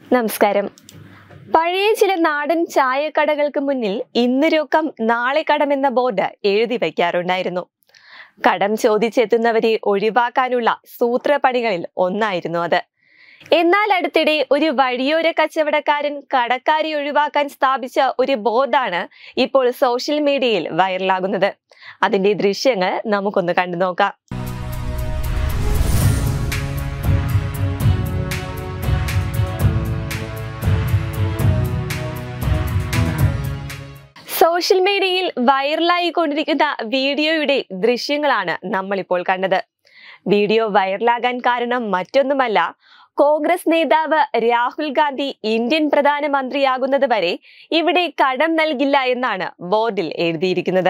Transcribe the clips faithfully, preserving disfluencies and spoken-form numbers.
നമസ്കാരം. പഴയ ചില നാടൻ ചായക്കടകൾക്ക് മുന്നിൽ ഇന്ന് രൊക്കം നാളെ കടമെന്ന ബോർഡ് എഴുതി വയ്ക്കാറുണ്ടായിരുന്നു. കടം ചോദിച്ചെത്തുന്നവരെ ഒഴിവാക്കാനുള്ള സൂത്രപ്പണികളിൽ ഒന്നായിരുന്നു അത്. എന്നാൽ അടുത്തിടെ ഒരു വഴിയോര കച്ചവടക്കാരൻ കടക്കാരെ ഒഴിവാക്കാൻ സ്ഥാപിച്ച ഒരു ബോർഡാണ് ഇപ്പോൾ സോഷ്യൽ മീഡിയയിൽ വൈറലാകുന്നത്. അതിന്റെ ദൃശ്യങ്ങൾ നമുക്കൊന്ന് കണ്ടു നോക്കാം. സോഷ്യൽ മീഡിയയിൽ വൈറലായി കൊണ്ടിരിക്കുന്ന വീഡിയോയുടെ ദൃശ്യങ്ങളാണ് നമ്മളിപ്പോൾ കണ്ടത്. വീഡിയോ വൈറലാകാൻ കാരണം മറ്റൊന്നുമല്ല, കോൺഗ്രസ് നേതാവ് രാഹുൽ ഗാന്ധി ഇന്ത്യൻ പ്രധാനമന്ത്രിയാകുന്നത് വരെ ഇവിടെ കടം നൽകില്ല എന്നാണ് ബോർഡിൽ എഴുതിയിരിക്കുന്നത്.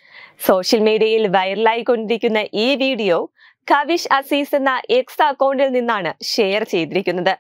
സോഷ്യൽ മീഡിയയിൽ വൈറലായി കൊണ്ടിരിക്കുന്ന ഈ വീഡിയോ കവിഷ് അസീസ് എന്ന എക്സ് അക്കൗണ്ടിൽ നിന്നാണ് ഷെയർ ചെയ്തിരിക്കുന്നത്.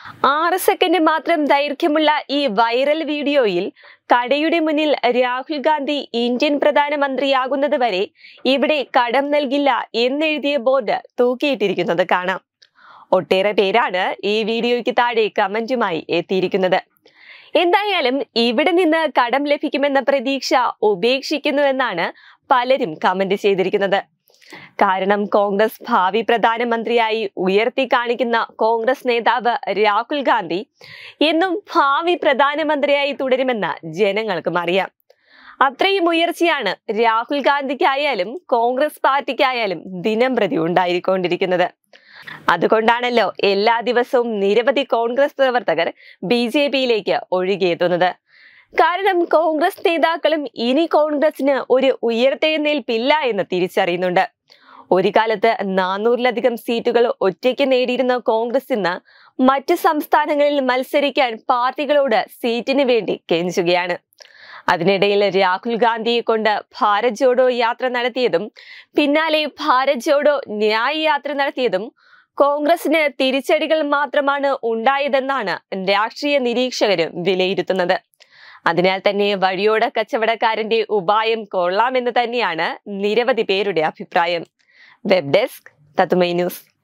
ആറ് സെക്കൻഡ് മാത്രം ദൈർഘ്യമുള്ള ഈ വൈറൽ വീഡിയോയിൽ കടയുടെ മുന്നിൽ രാഹുൽ ഗാന്ധി ഇന്ത്യൻ പ്രധാനമന്ത്രിയാകുന്നത് വരെ ഇവിടെ കടം നൽകില്ല എന്നെഴുതിയ ബോർഡ് തൂക്കിയിട്ടിരിക്കുന്നത് കാണാം. ഒട്ടേറെ പേരാണ് ഈ വീഡിയോയ്ക്ക് താഴെ കമന്റുമായി എത്തിയിരിക്കുന്നത്. എന്തായാലും ഇവിടെ നിന്ന് കടം ലഭിക്കുമെന്ന പ്രതീക്ഷ ഉപേക്ഷിക്കുന്നുവെന്നാണ് പലരും കമന്റ് ചെയ്തിരിക്കുന്നത്. കാരണം കോൺഗ്രസ് ഭാവി പ്രധാനമന്ത്രിയായി ഉയർത്തി കാണിക്കുന്ന കോൺഗ്രസ് നേതാവ് രാഹുൽ ഗാന്ധി എന്നും ഭാവി പ്രധാനമന്ത്രിയായി തുടരുമെന്ന് ജനങ്ങൾക്കും അറിയാം. അത്രയും ഉയർച്ചയാണ് രാഹുൽ ഗാന്ധിക്കായാലും കോൺഗ്രസ് പാർട്ടിക്കായാലും ദിനം പ്രതി ഉണ്ടായിക്കൊണ്ടിരിക്കുന്നത്. അതുകൊണ്ടാണല്ലോ എല്ലാ ദിവസവും നിരവധി കോൺഗ്രസ് പ്രവർത്തകർ ബി ജെ പിയിലേക്ക് ഒഴുകിയെത്തുന്നത്. കാരണം കോൺഗ്രസ് നേതാക്കളും ഇനി കോൺഗ്രസിന് ഒരു ഉയർത്തെഴുന്നേൽപ്പില്ല എന്ന് തിരിച്ചറിയുന്നുണ്ട്. ഒരു കാലത്ത് നാനൂറിലധികം സീറ്റുകൾ ഒറ്റയ്ക്ക് നേടിയിരുന്ന കോൺഗ്രസ് ഇന്ന് മറ്റ് സംസ്ഥാനങ്ങളിൽ മത്സരിക്കാൻ പാർട്ടികളോട് സീറ്റിന് വേണ്ടി കെഞ്ചുകയാണ്. അതിനിടയിൽ രാഹുൽ ഗാന്ധിയെ കൊണ്ട് ഭാരത് ജോഡോ യാത്ര നടത്തിയതും പിന്നാലെ ഭാരത് ജോഡോ ന്യായ് യാത്ര നടത്തിയതും കോൺഗ്രസിന് തിരിച്ചടികൾ മാത്രമാണ് ഉണ്ടായതെന്നാണ് രാഷ്ട്രീയ നിരീക്ഷകരും വിലയിരുത്തുന്നത്. അതിനാൽ തന്നെ വഴിയോര കച്ചവടക്കാരന്റെ ഉപായം കൊള്ളാമെന്ന് തന്നെയാണ് നിരവധി പേരുടെ അഭിപ്രായം. വെബ് ഡെസ്ക് തത്തുമൈ ന്യൂസ്.